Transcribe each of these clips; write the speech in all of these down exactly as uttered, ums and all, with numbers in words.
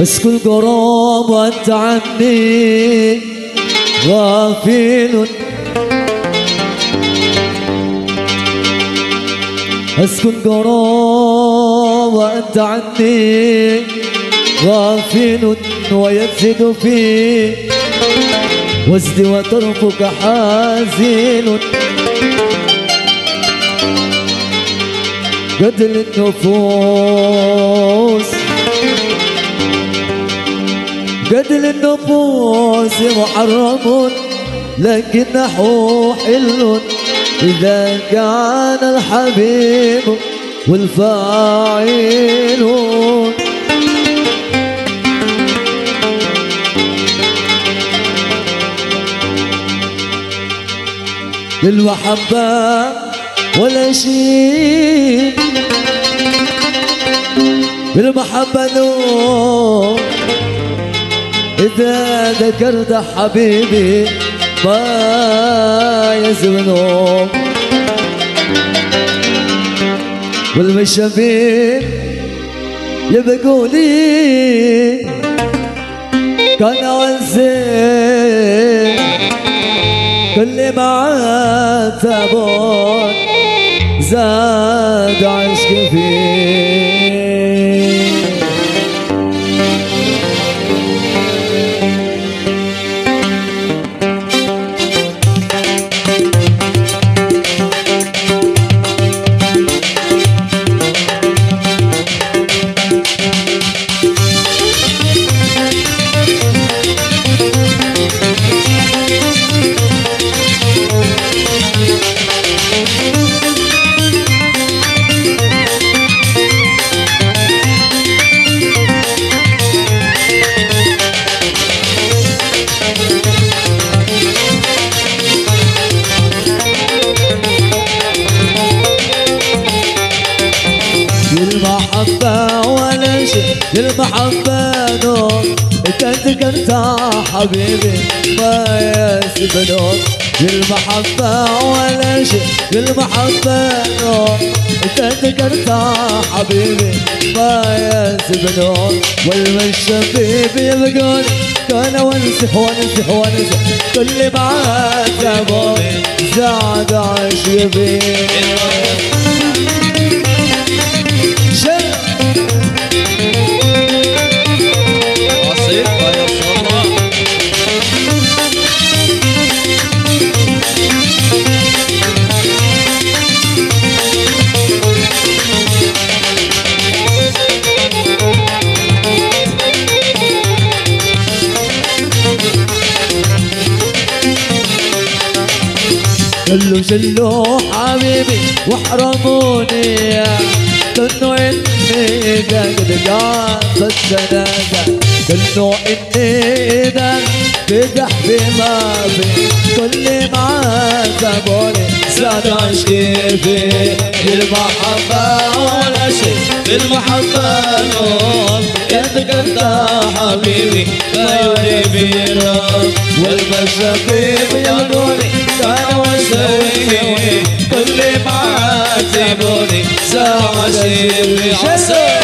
اسكن قراب وانت عني غافل، اسكن قراب وانت عني غافل، ويزيد في وزدي وطرفك حازن، قتل النفوس قتل النفوس محرم، لكنه حل إذا كان الحبيب والفاعل. للمحبة ولا شيء، بالمحبة نور، إذا ذكرت حبيبي ما يزمنهم، والمشابين يبقوا لي كان وزين، كل ما عاتبون زاد عشق فيه. للمحبة ولا شيء، للمحبة نور، انت ذكرت حبيبي ما يسبنون. للمحبة ولا شيء، للمحبة نور، انت ذكرت حبيبي ما يسبنون. والمشبيب يبقون كان ونسح ونسح ونسح، كل ما عاتبون زاد عشق فيه. شلو شلو حبيبي واحرموني، ظنوا اني اذا قد جات الجنازة، ظنوا اني اذا بدح بما في، كل ما عاتبوني زاد عشقي فيه. للمحبة ولا شيء، للمحبة نور، يذكرت حبيبي ما يريبينا. والمشاكيب يقولي كان وسويه، كل ما عاتبوني زاد عشقي فيه.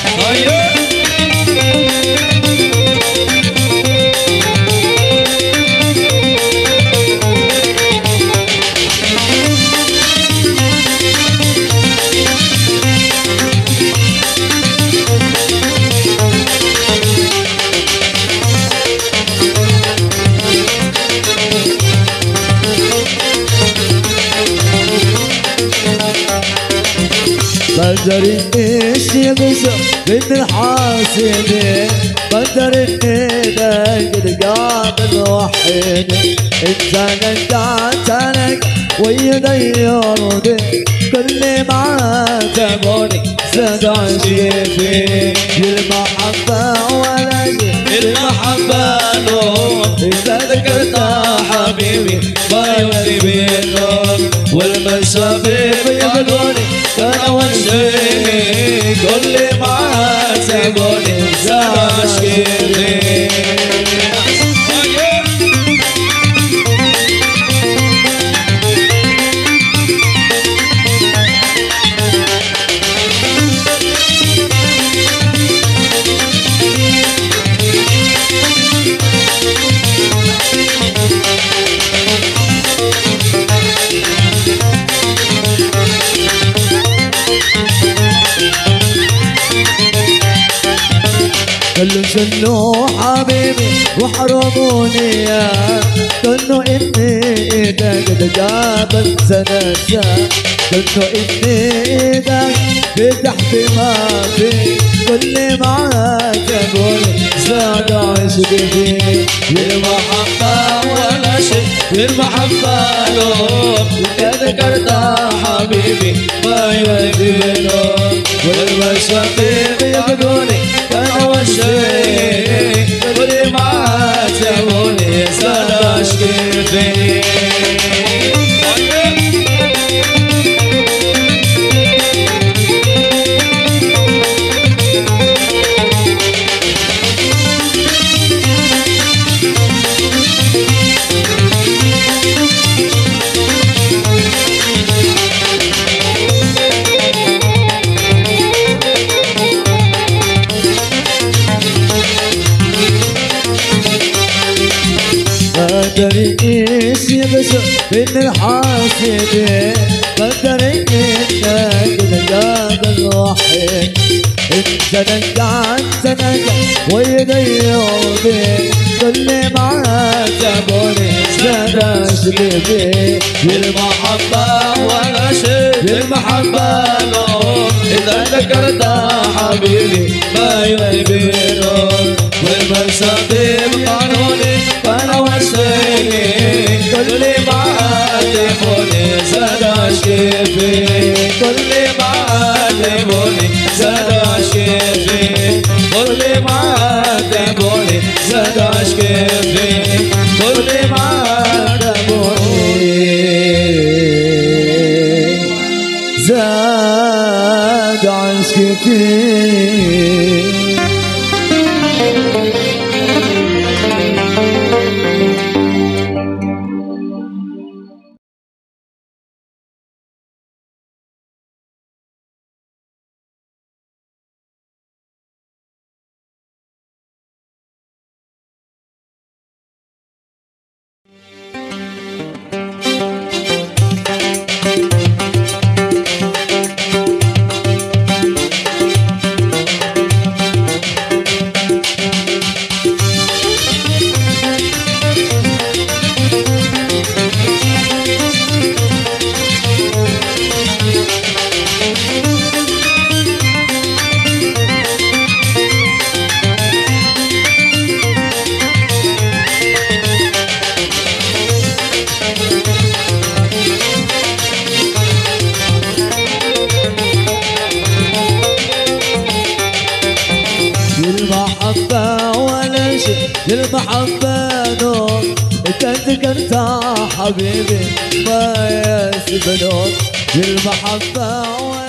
قدر ايش يقسم من الحاسدين، قدر اني قد قابل وحيد، انسان قاتلك ويغيرني، كل ما عاتبوني زاد عشقي فيه. للمحبة ولا شيء، للمحبة نور، إذا ذكرت حبيبي ما يمضي بالنور. والمشابيب يقولوني كان وجهي، كل ما عاتبوني زاد عشقي فيه. قالوا شنو حبيبي وحرموني يا ظنوا اني ايدك تجابت سنسى ظنوا اني ايدك فتحت ما في كل ما عاتبوني زاد عشقي فيك بالمحبة ولا شيء بالمحبة لوم تذكرت حبيبي ما يودينهم والمشاقيق يبدوني كان والشيء كل ما عاتبوني زاد عشقي فيك. قدري ايش يبسط بين الحاسدين قدري انك نجاة الوحيد انت نجا انت نجا ويضيعوني كل ما عاتبوني زاد عشقي فيك بالمحبة ولا شيء بالمحبة لوم إذا ذكرت حبيبي ما يبينون والمساقيم قانوني كان والسيني كل ما عاتبوني زاد عشقي فيك كل ما عاتبوني زاد عشقي فيك كل ما عاتبوني زاد عشقي فيك كل ما عاتبوني زاد عشقي فيك. المحبة ولا شيء المحبة نور تذكرت حبيبي ما يسبنون المحبة